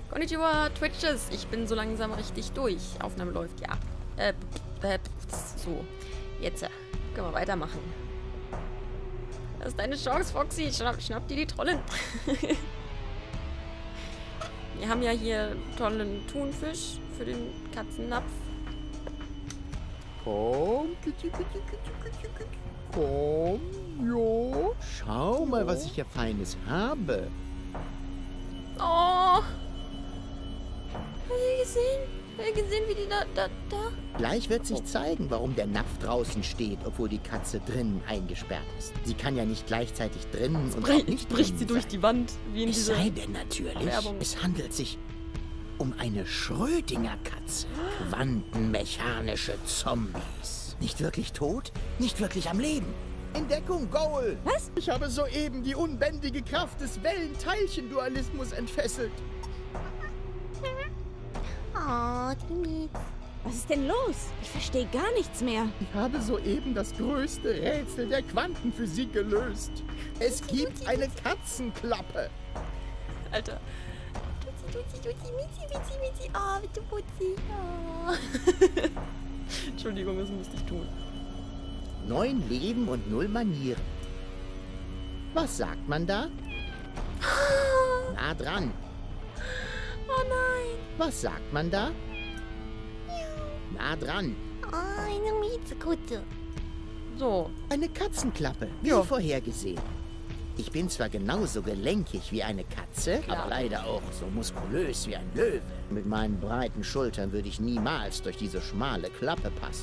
Konnichiwa, Twitches. Ich bin so langsam richtig durch. Aufnahme läuft, ja. So. Jetzt können wir weitermachen. Das ist deine Chance, Foxy. Schnapp dir die Trollen. Wir haben ja hier tollen Thunfisch für den Katzennapf. Komm, komm, jo. Schau mal, was ich hier Feines habe. Oh! Habt ihr gesehen? Habt ihr gesehen, wie die da? Gleich wird sich zeigen, warum der Napf draußen steht, obwohl die Katze drinnen eingesperrt ist. Sie kann ja nicht gleichzeitig drinnen und auch nicht bricht sie drinnen durch sein. die Wand, wie in Es dieser sei denn natürlich, Werbung. es handelt sich um eine Schrödinger-Katze. Quantenmechanische Zombies. Nicht wirklich tot, nicht wirklich am Leben. Entdeckung, Goal! Was? Ich habe soeben die unbändige Kraft des Wellenteilchendualismus entfesselt. Oh, Timmy. Was ist denn los? Ich verstehe gar nichts mehr. Ich habe soeben das größte Rätsel der Quantenphysik gelöst. Es gibt eine Katzenklappe. Alter. Mitzi. Oh, bitte Putzi. Oh. Entschuldigung, das musste ich tun. 9 Leben und 0 Manieren. Was sagt man da? Nah dran. Oh nein. Was sagt man da? Nah dran. Oh, eine Miezekutze. So. Eine Katzenklappe, wie Ja. vorhergesehen. Ich bin zwar genauso gelenkig wie eine Katze, Klar. aber leider auch so muskulös wie ein Löwe. Mit meinen breiten Schultern würde ich niemals durch diese schmale Klappe passen.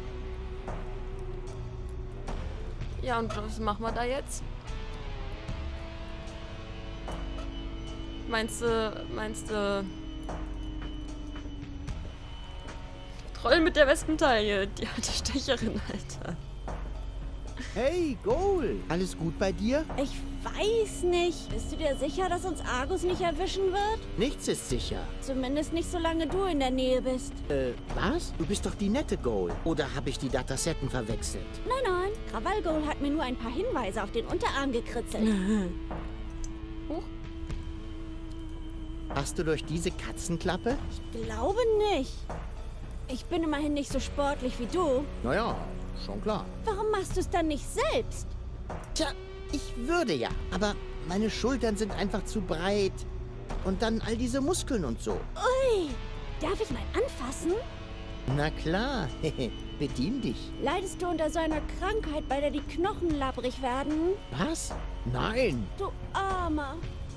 Ja, und was machen wir da jetzt? Meinst du... Troll mit der Wespentaille. Die alte Stecherin, Alter. Hey, Goal! Alles gut bei dir? Ich weiß nicht. Bist du dir sicher, dass uns Argus nicht erwischen wird? Nichts ist sicher. Zumindest nicht, solange du in der Nähe bist. Was? Du bist doch die nette Goal. Oder habe ich die Datasetten verwechselt? Nein. Krawallgoal hat mir nur ein paar Hinweise auf den Unterarm gekritzelt. Huch. Hast du durch diese Katzenklappe? Ich glaube nicht. Ich bin immerhin nicht so sportlich wie du. Naja, schon klar. Warum machst du es dann nicht selbst? Tja, ich würde ja, aber meine Schultern sind einfach zu breit. Und dann all diese Muskeln und so. Ui, darf ich mal anfassen? Na klar, bedien dich. Leidest du unter so einer Krankheit, bei der die Knochen labbrig werden? Was? Nein. Du Armer.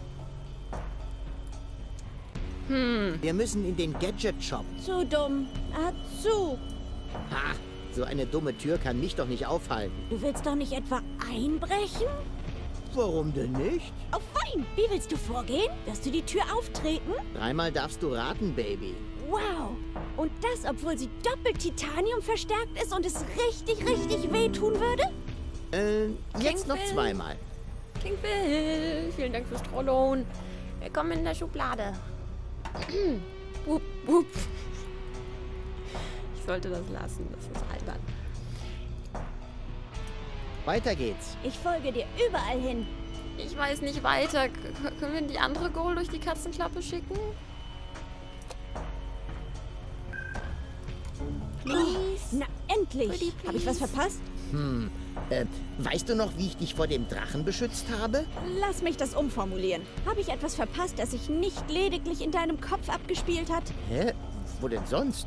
Wir müssen in den Gadget-Shop. Zu dumm. Zu. Ha, so eine dumme Tür kann mich doch nicht aufhalten. Du willst doch nicht etwa einbrechen? Warum denn nicht? Oh fein. Wie willst du vorgehen? Wirst du die Tür auftreten? 3-mal darfst du raten, Baby. Wow. Und das, obwohl sie doppelt Titanium verstärkt ist und es richtig wehtun würde? Jetzt noch Kingpin. 2-mal. King Phil, vielen Dank fürs Trollen. Willkommen in der Schublade. Wupp, wupp. Ich sollte das lassen, das ist albern. Weiter geht's. Ich folge dir überall hin. Ich weiß nicht weiter. Können wir die andere Goal durch die Katzenklappe schicken? Please. Na, endlich. Pretty Habe ich was please. verpasst? Weißt du noch, wie ich dich vor dem Drachen beschützt habe? Lass mich das umformulieren. Habe ich etwas verpasst, das sich nicht lediglich in deinem Kopf abgespielt hat? Hä? Wo denn sonst?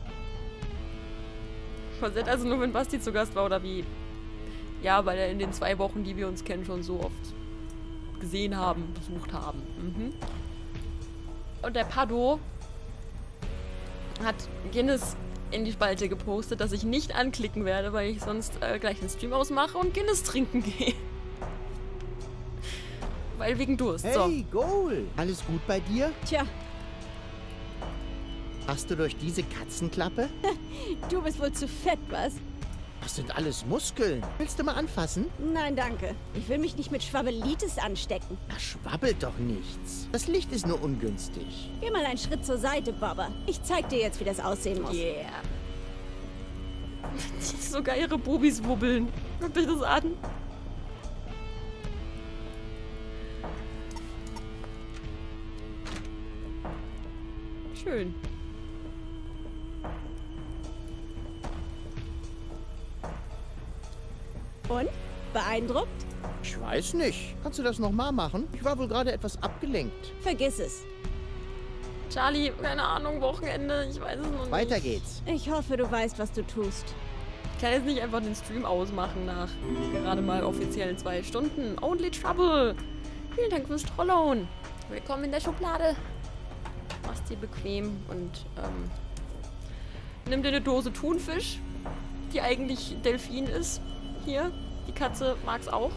Passiert also nur, wenn Basti zu Gast war, oder wie? Ja, weil er in den 2 Wochen, die wir uns kennen, schon so oft gesehen haben, besucht haben. Und der Pado hat Guinness in die Spalte gepostet, dass ich nicht anklicken werde, weil ich sonst gleich den Stream ausmache und Guinness trinken gehe. Weil wegen Durst. So. Hey, Goal! Alles gut bei dir? Tja, Hast du durch diese Katzenklappe? du bist wohl zu fett, was? Das sind alles Muskeln. Willst du mal anfassen? Nein, danke. Ich will mich nicht mit Schwabbelitis anstecken. Da schwabbelt doch nichts. Das Licht ist nur ungünstig. Geh mal einen Schritt zur Seite, Baba. Ich zeig dir jetzt, wie das aussehen muss. Yeah. Sogar ihre Bubis wubbeln. Guckt euch das an. Schön. Und? Beeindruckt? Ich weiß nicht. Kannst du das nochmal machen? Ich war wohl gerade etwas abgelenkt. Vergiss es. Charlie, keine Ahnung, Wochenende, ich weiß es noch nicht. Weiter geht's. Ich hoffe, du weißt, was du tust. Ich kann jetzt nicht einfach den Stream ausmachen nach gerade mal offiziellen 2 Stunden. Only Trouble. Vielen Dank fürs Trollown. Willkommen in der Schublade. Mach's dir bequem und nimm dir eine Dose Thunfisch, die eigentlich Delfin ist. Hier, die Katze mag's auch.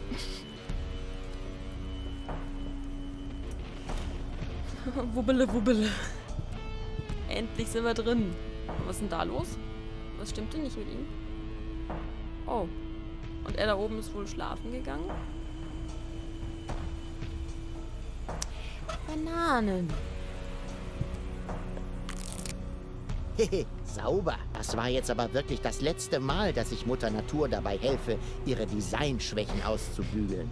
Wubbele, wubbele. Endlich sind wir drin. Was ist denn da los? Was stimmt denn nicht mit ihm? Oh. Und er da oben ist wohl schlafen gegangen? Bananen. Hehe, sauber. Das war jetzt aber wirklich das letzte Mal, dass ich Mutter Natur dabei helfe, ihre Designschwächen auszubügeln.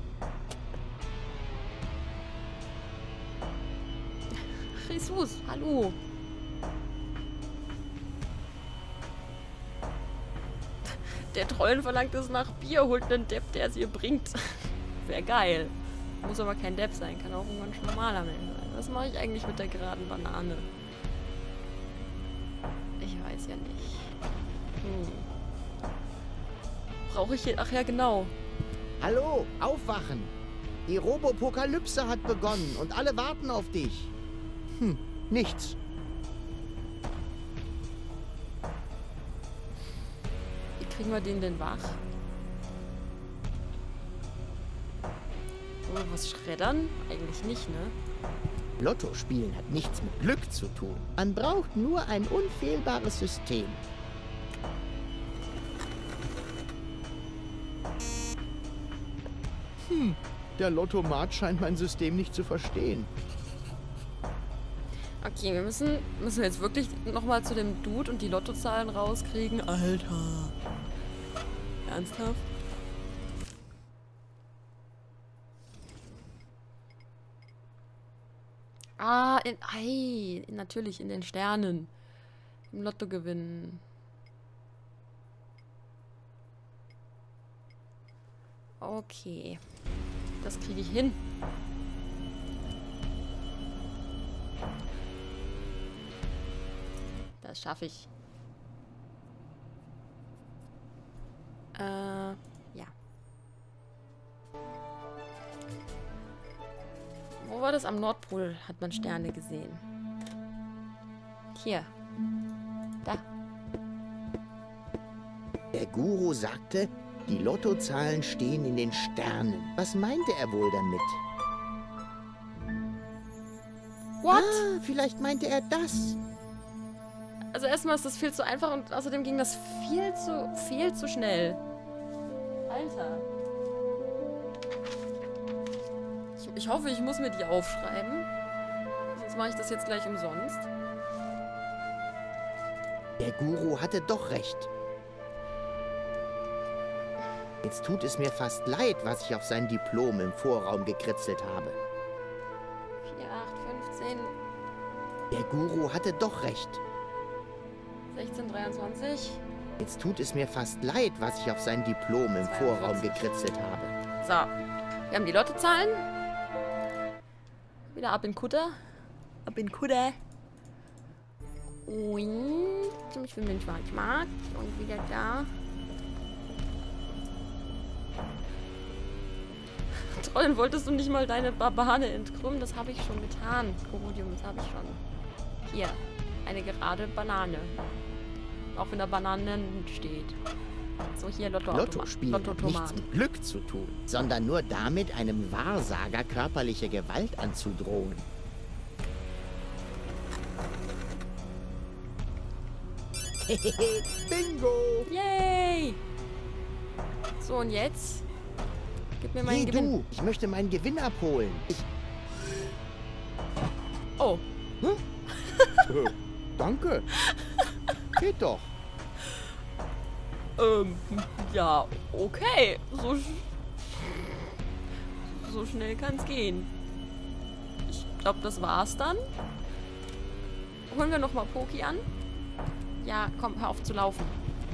Jesus, hallo. Der Trollen verlangt es nach Bier, holt einen Depp, der es ihr bringt. Wäre geil. Muss aber kein Depp sein, kann auch ein ganz normaler Mensch sein. Was mache ich eigentlich mit der geraden Banane? Ich weiß ja nicht. Brauche ich hier... Ach ja, genau. Hallo, aufwachen! Die Robopokalypse hat begonnen und alle warten auf dich. Nichts. Wie kriegen wir den denn wach? Oh, was schreddern? Eigentlich nicht, ne? Lotto spielen hat nichts mit Glück zu tun. Man braucht nur ein unfehlbares System. Der Lottomat scheint mein System nicht zu verstehen. Okay, wir müssen jetzt wirklich nochmal zu dem Dude und die Lottozahlen rauskriegen. Alter. Ernsthaft? Ah, natürlich in den Sternen. Im Lotto gewinnen. Okay. Das kriege ich hin. Das schaffe ich. Ja. Wo war das? Am Nordpol hat man Sterne gesehen. Hier. Da. Der Guru sagte, die Lottozahlen stehen in den Sternen. Was meinte er wohl damit? What? Ah, vielleicht meinte er das. Also erstmal ist das viel zu einfach und außerdem ging das viel zu schnell. Alter. Ich hoffe, ich muss mir die aufschreiben. Sonst mache ich das jetzt gleich umsonst. Der Guru hatte doch recht. Jetzt tut es mir fast leid, was ich auf sein Diplom im Vorraum gekritzelt habe. 4, 8, 15. Der Guru hatte doch recht. 16, 23. Jetzt tut es mir fast leid, was ich auf sein Diplom im Vorraum gekritzelt habe. So, wir haben die Lottozahlen. Wieder ab in Kutter. Ab in Kutter. Und ich will den Schwarzmarkt. Und wieder da. Trollen, wolltest du nicht mal deine Banane entkrümmen? Das habe ich schon getan. Korodium, das habe ich schon. Hier, eine gerade Banane. Auch wenn da Bananen steht. So, hier Lotto spielen hat nichts mit Glück zu tun, sondern nur damit, einem Wahrsager körperliche Gewalt anzudrohen. Bingo! Yay! So, und jetzt? Gib mir meinen Gewinn. Du, ich möchte meinen Gewinn abholen. Oh. Danke. Geht doch. Ja, okay. So schnell kann's gehen. Ich glaube, das war's dann. holen wir nochmal Poki an. Ja, komm, hör auf zu laufen.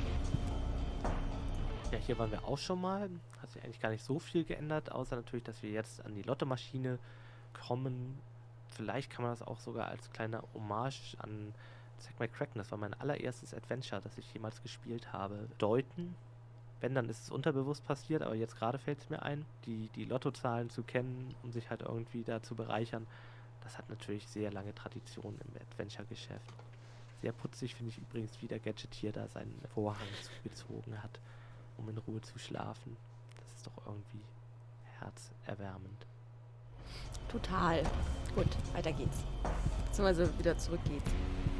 Ja, hier waren wir auch schon mal. Hat sich eigentlich gar nicht so viel geändert, außer natürlich, dass wir jetzt an die Lottomaschine kommen. Vielleicht kann man das auch sogar als kleiner Hommage an Zack McCracken, das war mein allererstes Adventure, das ich jemals gespielt habe, deuten. Wenn, dann ist es unterbewusst passiert, aber jetzt gerade fällt es mir ein, die Lottozahlen zu kennen, um sich halt irgendwie da zu bereichern. Das hat natürlich sehr lange Tradition im Adventure-Geschäft. Sehr putzig finde ich übrigens, wie der Gadgetier da seinen Vorhang zugezogen hat, um in Ruhe zu schlafen. Das ist doch irgendwie herzerwärmend. Total. Gut, weiter geht's. Beziehungsweise wieder zurück geht's.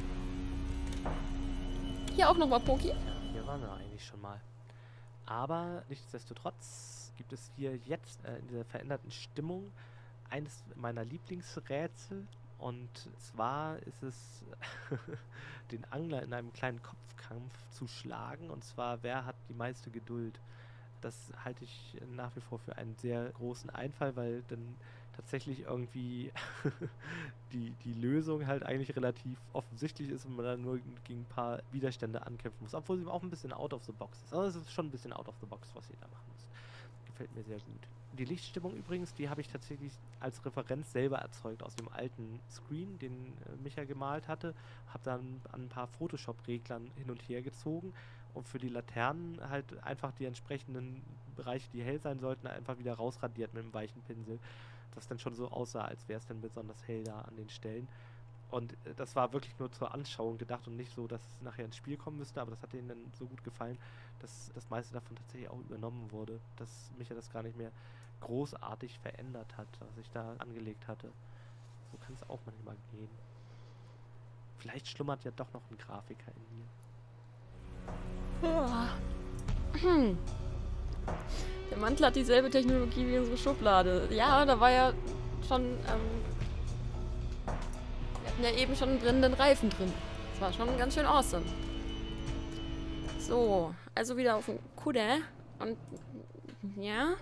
Hier auch nochmal Poki. Ja, hier waren wir eigentlich schon mal. Aber nichtsdestotrotz gibt es hier jetzt in dieser veränderten Stimmung eines meiner Lieblingsrätsel. Und zwar ist es, den Angler in einem kleinen Kopfkampf zu schlagen. Und zwar, wer hat die meiste Geduld? Das halte ich nach wie vor für einen sehr großen Einfall, weil dann tatsächlich irgendwie die Lösung halt eigentlich relativ offensichtlich ist und man dann nur gegen ein paar Widerstände ankämpfen muss. Obwohl sie auch ein bisschen out of the box ist. Aber es ist schon ein bisschen out of the box, was ihr da machen müsst. Gefällt mir sehr gut. Die Lichtstimmung übrigens, die habe ich tatsächlich als Referenz selber erzeugt aus dem alten Screen, den Micha gemalt hatte. Habe dann an ein paar Photoshop-Reglern hin und her gezogen und für die Laternen halt einfach die entsprechenden Bereiche, die hell sein sollten, einfach wieder rausradiert mit einem weichen Pinsel. Das dann schon so aussah, als wäre es dann besonders hell da an den Stellen. Und das war wirklich nur zur Anschauung gedacht und nicht so, dass es nachher ins Spiel kommen müsste, aber das hat denen dann so gut gefallen, dass das meiste davon tatsächlich auch übernommen wurde, dass Micha das gar nicht mehr großartig verändert hat, was ich da angelegt hatte. So kann es auch manchmal gehen. Vielleicht schlummert ja doch noch ein Grafiker in mir. Der Mantel hat dieselbe Technologie wie unsere Schublade. Ja, da war ja schon, wir hatten ja eben schon einen brennenden Reifen drin. Das war schon ganz schön awesome. So, also wieder auf dem Kuder. Und, ja.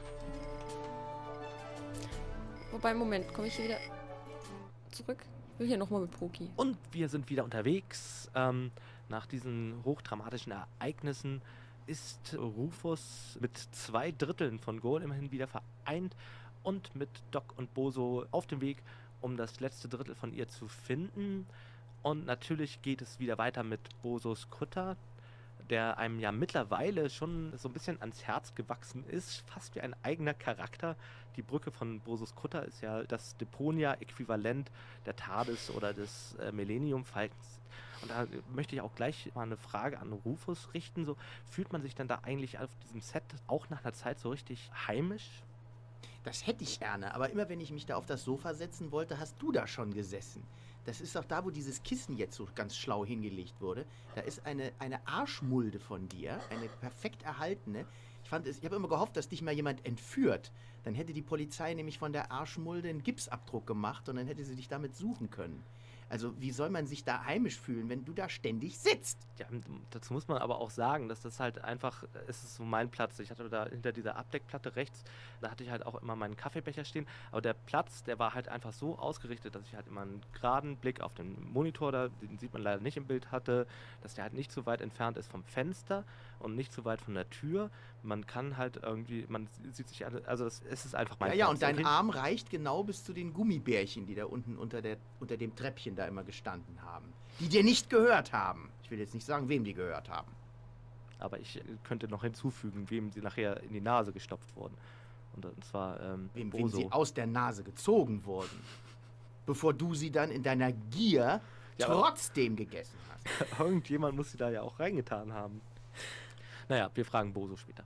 Wobei, Moment, komme ich hier wieder zurück? Ich will hier nochmal mit Poki. Und wir sind wieder unterwegs. Nach diesen hochdramatischen Ereignissen ist Rufus mit 2/3 von Goal immerhin wieder vereint und mit Doc und Boso auf dem Weg, um das letzte Drittel von ihr zu finden. Und natürlich geht es wieder weiter mit Bosos Kutter, der einem ja mittlerweile schon so ein bisschen ans Herz gewachsen ist, fast wie ein eigener Charakter. Die Brücke von Bosos Kutter ist ja das Deponia-Äquivalent der TARDIS oder des Millennium Falcons. Und da möchte ich auch gleich mal eine Frage an Rufus richten. So, fühlt man sich denn da eigentlich auf diesem Set auch nach einer Zeit so richtig heimisch? Das hätte ich gerne, aber immer wenn ich mich da auf das Sofa setzen wollte, hast du da schon gesessen. Das ist doch da, wo dieses Kissen jetzt so ganz schlau hingelegt wurde. Da ist eine Arschmulde von dir, eine perfekt erhaltene. Ich habe immer gehofft, dass dich mal jemand entführt. Dann hätte die Polizei nämlich von der Arschmulde einen Gipsabdruck gemacht und dann hätte sie dich damit suchen können. Also wie soll man sich da heimisch fühlen, wenn du da ständig sitzt? Ja, dazu muss man aber auch sagen, dass das halt einfach, es ist so mein Platz. Ich hatte da hinter dieser Abdeckplatte rechts, da hatte ich halt auch immer meinen Kaffeebecher stehen. Aber der Platz, der war halt einfach so ausgerichtet, dass ich halt immer einen geraden Blick auf den Monitor, den sieht man leider nicht im Bild, hatte, dass der halt nicht so weit entfernt ist vom Fenster und nicht so weit von der Tür. Man kann halt irgendwie, man sieht sich alle, also es ist einfach mein Platz. Ja, und dein Arm reicht genau bis zu den Gummibärchen, die da unten unter dem Treppchen da immer gestanden haben. Die dir nicht gehört haben. Ich will jetzt nicht sagen, wem die gehört haben. Aber ich könnte noch hinzufügen, wem sie nachher in die Nase gestopft wurden. Und zwar, wem sie aus der Nase gezogen wurden. Bevor du sie dann in deiner Gier trotzdem gegessen hast. Irgendjemand muss sie da ja auch reingetan haben. Naja, wir fragen Boso später.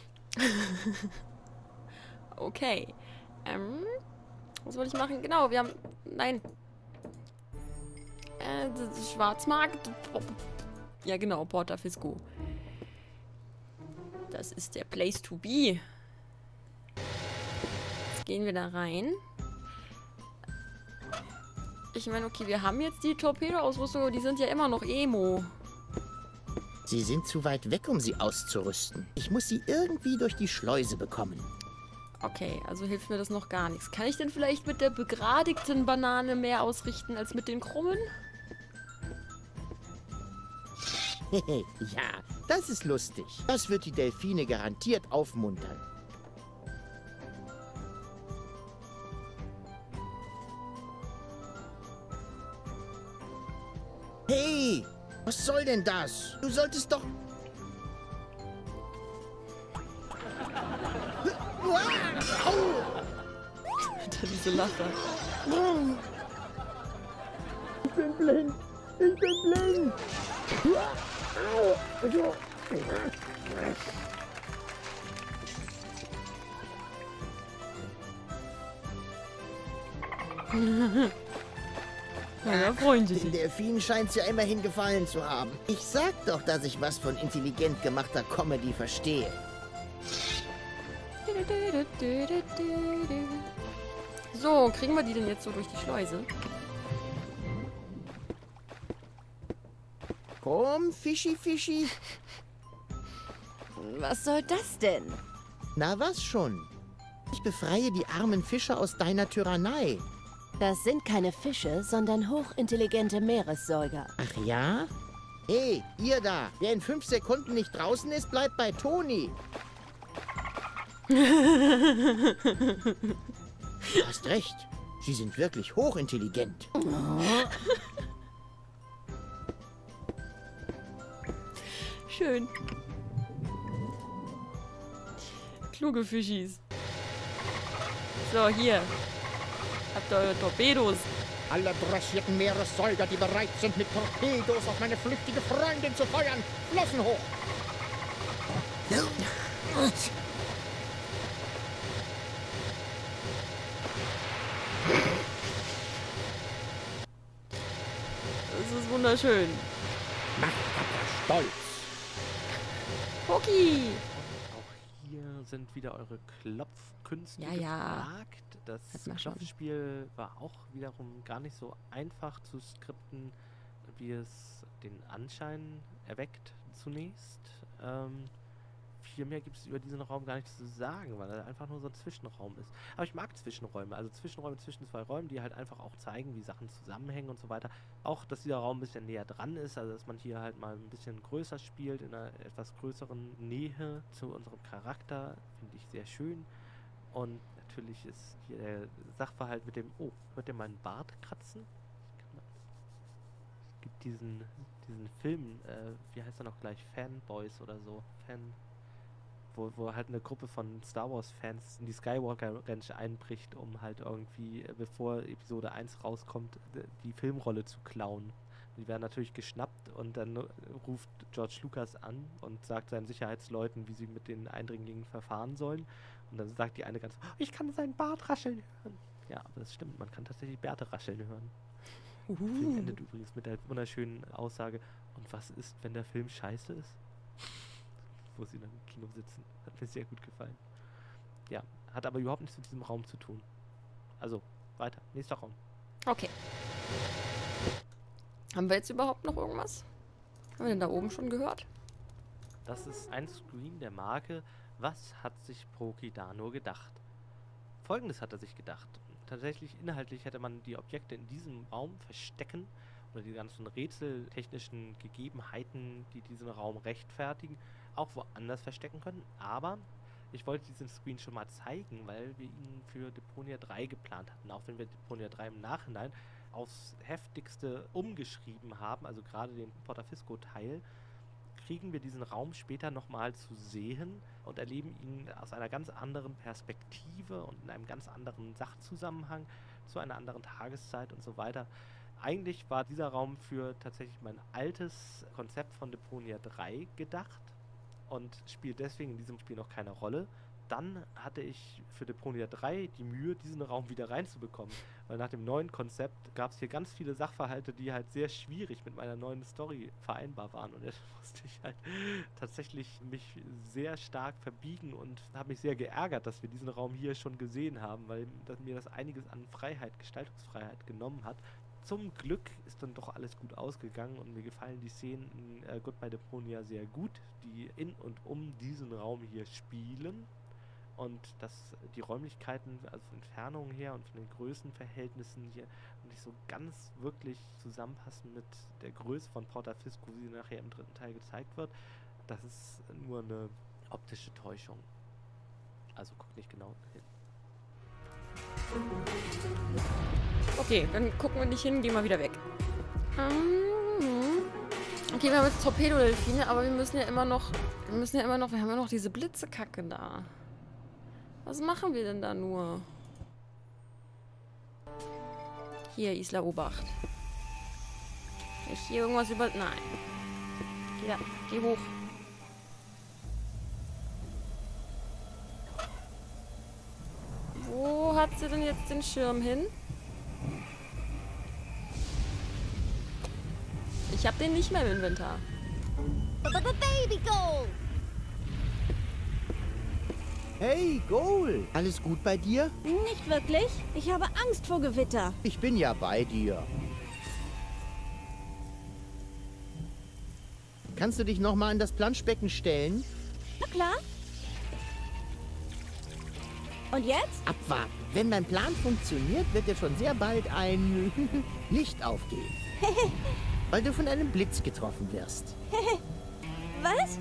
Okay. Was wollte ich machen? Genau, wir haben... Nein. Schwarzmarkt. Ja, genau, Porta Fisco. Das ist der Place to be. Jetzt gehen wir da rein. Ich meine, okay, wir haben jetzt die Torpedo-Ausrüstung, aber die sind ja immer noch Emo. Sie sind zu weit weg, um sie auszurüsten. Ich muss sie irgendwie durch die Schleuse bekommen. Okay, also hilft mir das noch gar nichts. Kann ich denn vielleicht mit der begradigten Banane mehr ausrichten als mit den krummen? Ja, das ist lustig. Das wird die Delfine garantiert aufmuntern. Hey, was soll denn das? Du solltest doch... Diese Lache. Ich bin blind. Ich bin blind. Ja, freuen Sie Den sich. Delfinen scheint's ja immerhin gefallen zu haben. Ich sag doch, dass ich was von intelligent gemachter Comedy verstehe. So, kriegen wir die denn jetzt so durch die Schleuse? Komm, Fischi, Fischi. Was soll das denn? Na was schon? Ich befreie die armen Fischer aus deiner Tyrannei. Das sind keine Fische, sondern hochintelligente Meeressäuger. Ach ja? Hey, ihr da, wer in 5 Sekunden nicht draußen ist, bleibt bei Toni. Du hast recht. Sie sind wirklich hochintelligent. Schön. Kluge Fischis. So, hier. Habt ihr eure Torpedos. Alle dressierten Meeressäuger, die bereit sind, mit Torpedos auf meine flüchtige Freundin zu feuern, Flossen hoch! Das ist wunderschön. Machtkampfer Stolz! Poki! Auch hier sind wieder eure Klopfkünste Ja, ja. gefragt. Das Das mach schon. Klopfspiel war auch wiederum gar nicht so einfach zu skripten, wie es den Anschein erweckt zunächst. Viel mehr gibt es über diesen Raum gar nichts zu sagen, weil er einfach nur so ein Zwischenraum ist. Aber ich mag Zwischenräume, also Zwischenräume zwischen zwei Räumen, die halt einfach auch zeigen, wie Sachen zusammenhängen und so weiter. Auch, dass dieser Raum ein bisschen näher dran ist, also dass man hier halt mal ein bisschen größer spielt, in einer etwas größeren Nähe zu unserem Charakter, finde ich sehr schön. Und natürlich ist hier der Sachverhalt mit dem, oh, hört ihr meinen Bart kratzen? Es gibt diesen Film, wie heißt er noch gleich, Fanboys oder so, wo halt eine Gruppe von Star Wars Fans in die Skywalker Ranch einbricht, um halt irgendwie, bevor Episode 1 rauskommt, die Filmrolle zu klauen. Die werden natürlich geschnappt und dann ruft George Lucas an und sagt seinen Sicherheitsleuten, wie sie mit den Eindringlingen verfahren sollen. Und dann sagt die eine ganz, oh, ich kann seinen Bart rascheln hören. Ja, aber das stimmt, man kann tatsächlich Bärte rascheln hören. Der Film endet übrigens mit der wunderschönen Aussage, und was ist, wenn der Film scheiße ist? Wo sie dann im Kino sitzen. Hat mir sehr gut gefallen. Ja, hat aber überhaupt nichts mit diesem Raum zu tun. Also, weiter. Nächster Raum. Okay. Haben wir jetzt überhaupt noch irgendwas? Haben wir denn da oben schon gehört? Das ist ein Screen der Marke Was hat sich Proki da nur gedacht? Folgendes hat er sich gedacht. Tatsächlich inhaltlich hätte man die Objekte in diesem Raum verstecken oder die ganzen rätseltechnischen Gegebenheiten, die diesen Raum rechtfertigen, auch woanders verstecken können. Aber ich wollte diesen Screen schon mal zeigen, weil wir ihn für Deponia 3 geplant hatten. Auch wenn wir Deponia 3 im Nachhinein aufs Heftigste umgeschrieben haben, also gerade den Portafisco-Teil, kriegen wir diesen Raum später nochmal zu sehen und erleben ihn aus einer ganz anderen Perspektive und in einem ganz anderen Sachzusammenhang, zu einer anderen Tageszeit und so weiter. Eigentlich war dieser Raum für tatsächlich mein altes Konzept von Deponia 3 gedacht und spielt deswegen in diesem Spiel noch keine Rolle. Dann hatte ich für Deponia 3 die Mühe, diesen Raum wieder reinzubekommen, weil nach dem neuen Konzept gab es hier ganz viele Sachverhalte, die halt sehr schwierig mit meiner neuen Story vereinbar waren, und jetzt musste ich halt tatsächlich mich sehr stark verbiegen und habe mich sehr geärgert, dass wir diesen Raum hier schon gesehen haben, weil mir das einiges an Freiheit, Gestaltungsfreiheit genommen hat. Zum Glück ist dann doch alles gut ausgegangen und mir gefallen die Szenen in Goodbye Deponia sehr gut, die in und um diesen Raum hier spielen. Und dass die Räumlichkeiten, also von Entfernungen her und von den Größenverhältnissen hier, nicht so ganz wirklich zusammenpassen mit der Größe von Porta Fisco, wie sie nachher im 3. Teil gezeigt wird. Das ist nur eine optische Täuschung. Also guck nicht genau hin. Okay, dann gucken wir nicht hin, gehen wir wieder weg. Okay, wir haben jetzt Torpedodelfine, aber wir haben ja noch diese Blitzekacke da. Was machen wir denn da nur? Hier, Isla Obacht. Kann ich hier irgendwas über... Nein. Geh hoch. Wo hat sie denn jetzt den Schirm hin? Ich hab den nicht mehr im Inventar. Baby Goal! Hey, Goal! Alles gut bei dir? Nicht wirklich. Ich habe Angst vor Gewitter. Ich bin ja bei dir. Kannst du dich noch mal an das Planschbecken stellen? Na klar. Und jetzt? Abwarten. Wenn mein Plan funktioniert, wird dir schon sehr bald ein Licht aufgehen. Weil du von einem Blitz getroffen wirst. Was?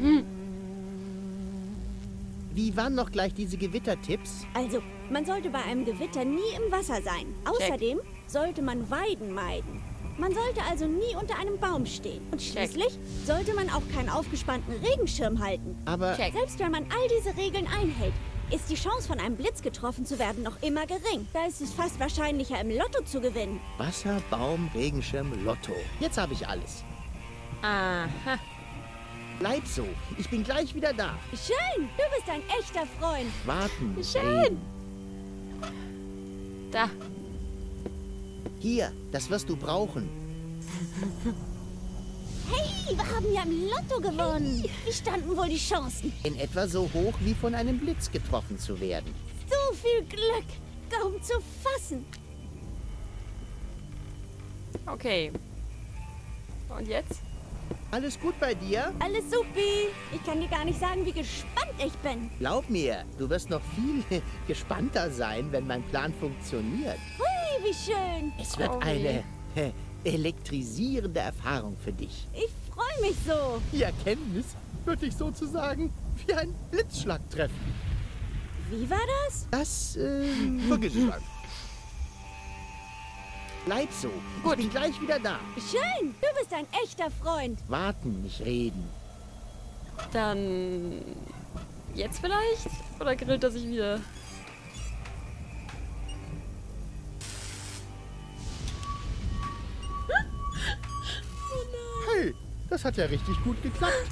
Wie waren noch gleich diese Gewittertipps? Also, man sollte bei einem Gewitter nie im Wasser sein. Außerdem sollte man Weiden meiden. Man sollte also nie unter einem Baum stehen. Und schließlich sollte man auch keinen aufgespannten Regenschirm halten. Aber Selbst wenn man all diese Regeln einhält, ist die Chance, von einem Blitz getroffen zu werden, noch immer gering. Da ist es fast wahrscheinlicher, im Lotto zu gewinnen. Wasser, Baum, Regenschirm, Lotto. Jetzt habe ich alles. Aha. Bleib so. Ich bin gleich wieder da. Schön, du bist ein echter Freund. Warten. Schön. Da. Hier, das wirst du brauchen. Hey, wir haben ja im Lotto gewonnen. Wie standen wohl die Chancen? In etwa so hoch, wie von einem Blitz getroffen zu werden. So viel Glück, kaum zu fassen. Okay. Und jetzt? Alles gut bei dir? Alles supi. Ich kann dir gar nicht sagen, wie gespannt ich bin. Glaub mir, du wirst noch viel gespannter sein, wenn mein Plan funktioniert. Hui, wie schön. Es wird Oh weh. eine elektrisierende Erfahrung für dich. Ich freue mich so. Die Erkenntnis wird dich sozusagen wie ein Blitzschlag treffen. Wie war das? Das, vergiss es einfach. Bleib so. Ich bin gleich wieder da. Schön, du bist ein echter Freund. Warten, nicht reden. Dann... Jetzt vielleicht? Oder grillt er sich wieder? Hey, das hat ja richtig gut geklappt.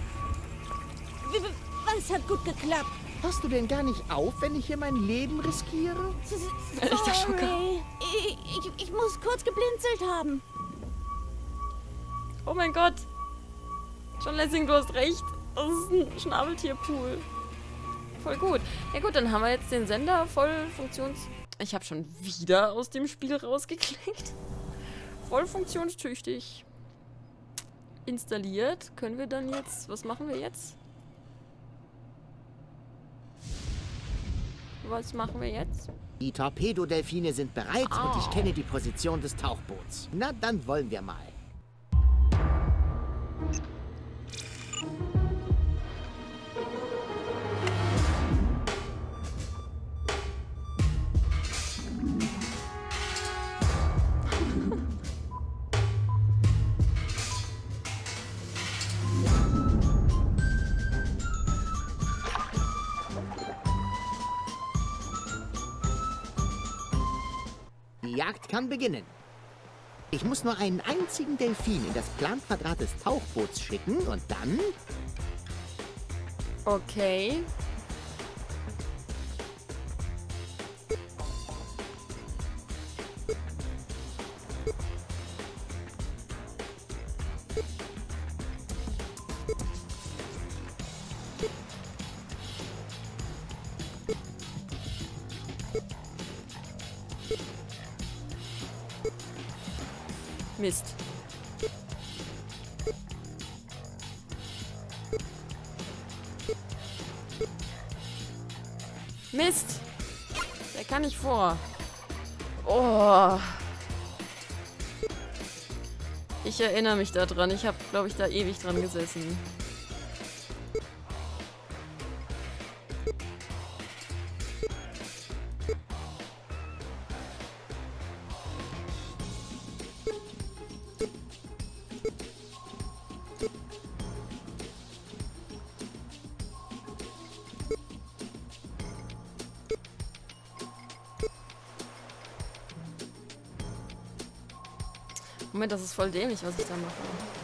Was hat gut geklappt? Passt du denn gar nicht auf, wenn ich hier mein Leben riskiere? Echter Schocker. Sorry. Ich muss kurz geblinzelt haben. Oh mein Gott. John Lessing, du hast recht. Das ist ein Schnabeltierpool. Voll gut. Ja gut, dann haben wir jetzt den Sender voll funktions... Ich habe schon wieder aus dem Spiel rausgeklickt. Voll funktionstüchtig installiert. Können wir dann jetzt... Was machen wir jetzt? Was machen wir jetzt? Die Torpedodelfine sind bereit und ich kenne die Position des Tauchboots. Na, dann wollen wir mal. Die Jagd kann beginnen. Ich muss nur einen einzigen Delfin in das Planquadrat des Tauchboots schicken und dann... Okay. Mist. Mist. Der kann nicht vor. Oh. Ich erinnere mich daran. Ich habe, glaube ich, da ewig dran gesessen. Moment, das ist voll dämlich, was ich da mache.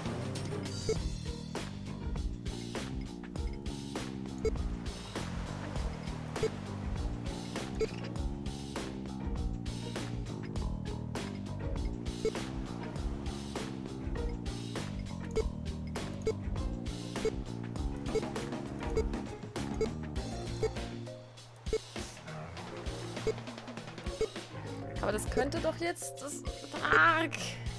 Aber das könnte doch jetzt das Tag.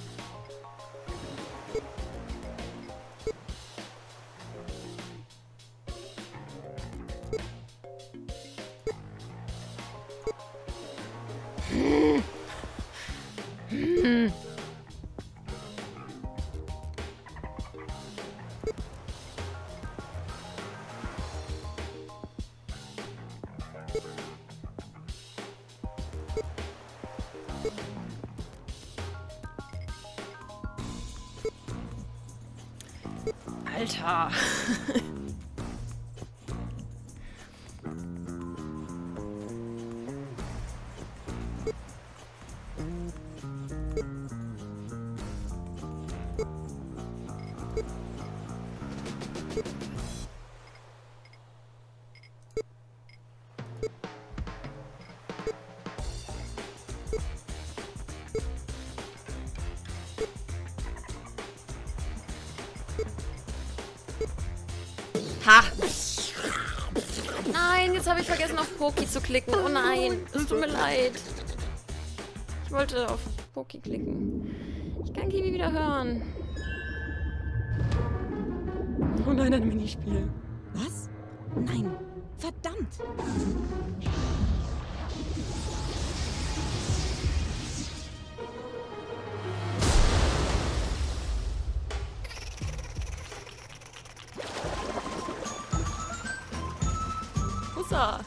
Alter. Ha! Nein, jetzt habe ich vergessen, auf Poki zu klicken. Oh nein, es tut mir leid. Ich wollte auf Poki klicken. Ich kann Kiwi wieder hören. Oh nein, ein Minispiel. Was? Nein. Verdammt. Hussa.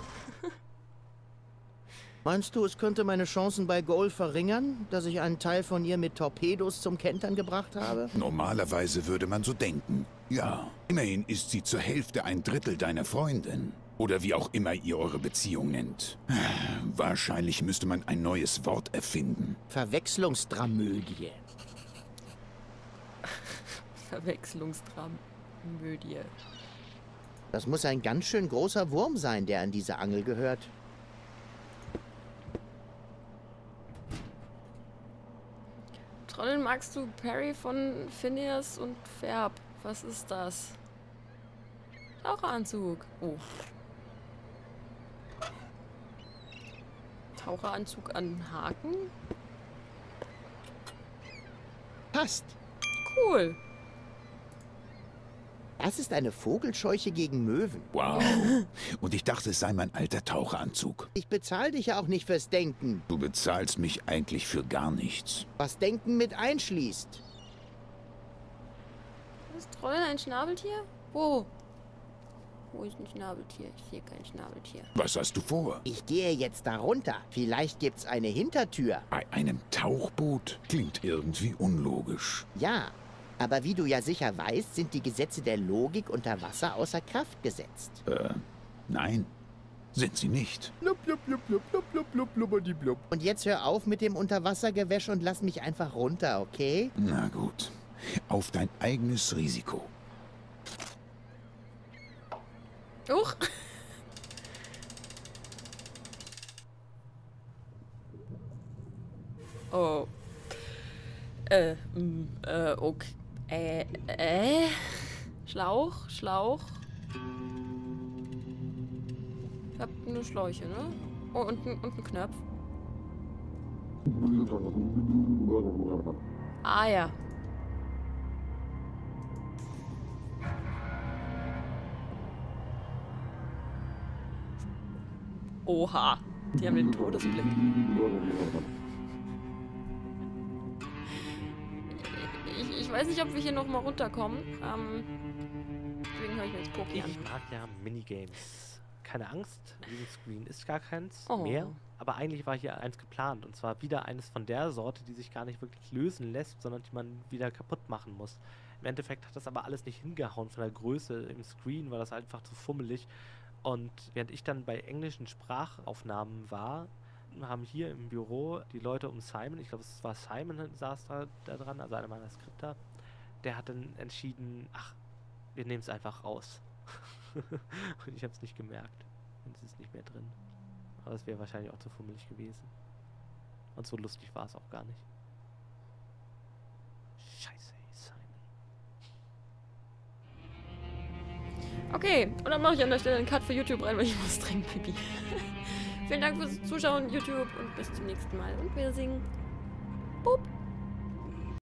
Meinst du, es könnte meine Chancen bei Goal verringern, dass ich einen Teil von ihr mit Torpedos zum Kentern gebracht habe? Normalerweise würde man so denken. Ja, immerhin ist sie zur Hälfte ein Drittel deiner Freundin. Oder wie auch immer ihr eure Beziehung nennt. Wahrscheinlich müsste man ein neues Wort erfinden. Verwechslungsdramödie. Verwechslungsdramödie. Das muss ein ganz schön großer Wurm sein, der an diese Angel gehört. Trollin, magst du Perry von Phineas und Ferb? Was ist das? Taucheranzug. Oh. Taucheranzug an Haken? Passt. Cool. Das ist eine Vogelscheuche gegen Möwen. Wow. Und ich dachte, es sei mein alter Taucheranzug. Ich bezahle dich ja auch nicht fürs Denken, Du bezahlst mich eigentlich für gar nichts. was Denken mit einschließt. Ist Trollin ein Schnabeltier? Wo? Wo ist ein Schnabeltier? Ich sehe kein Schnabeltier. Was hast du vor? Ich gehe jetzt da runter. Vielleicht gibt's eine Hintertür. Bei einem Tauchboot? Klingt irgendwie unlogisch. Ja, aber wie du ja sicher weißt, sind die Gesetze der Logik unter Wasser außer Kraft gesetzt. Nein, sind sie nicht. Und jetzt hör auf mit dem Unterwassergewäsch und lass mich einfach runter, okay? Na gut. Auf dein eigenes Risiko. Uch. Oh. Okay. Schlauch? Ich hab nur Schläuche, ne? Oh, und ein Knopf. Ah, ja. Oha. Die haben den Todesblick. Ich weiß nicht, ob wir hier nochmal runterkommen. Deswegen höre ich mir jetzt Poké an. Ich mag ja Minigames. Keine Angst, dieses Screen ist gar keins Oh. mehr. Aber eigentlich war hier eins geplant. Und zwar wieder eines von der Sorte, die sich gar nicht wirklich lösen lässt, sondern die man wieder kaputt machen muss. Im Endeffekt hat das aber alles nicht hingehauen von der Größe im Screen, war das einfach zu fummelig. Und während ich dann bei englischen Sprachaufnahmen war, haben hier im Büro die Leute um Simon, ich glaube es war Simon, saß da dran, also einer meiner Skripter, der hat dann entschieden, ach, wir nehmen es einfach raus. Und ich habe es nicht gemerkt. Und es ist nicht mehr drin. Aber es wäre wahrscheinlich auch zu fummelig gewesen. Und so lustig war es auch gar nicht. Scheiße, Simon. Okay, und dann mache ich an der Stelle einen Cut für YouTube rein, weil ich muss dringend pipi. Vielen Dank fürs Zuschauen, YouTube, und bis zum nächsten Mal. Und wir singen. Boop.